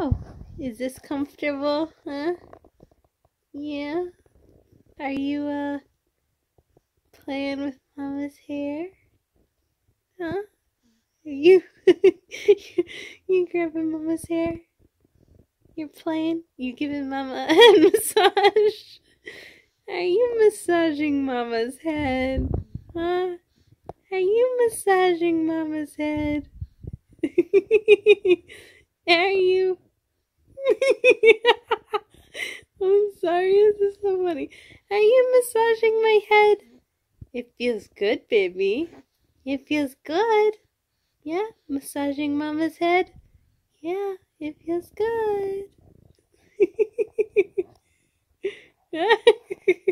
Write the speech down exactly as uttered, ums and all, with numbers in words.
Oh, is this comfortable, huh? Yeah? Are you, uh, playing with Mama's hair? Huh? Are you, you grabbing Mama's hair? You're playing? You giving Mama a head massage? Are you massaging Mama's head? Huh? Are you massaging Mama's head? Are you? I'm sorry, this is so funny. Are you massaging my head? It feels good, baby. It feels good. Yeah, massaging Mama's head. Yeah, it feels good.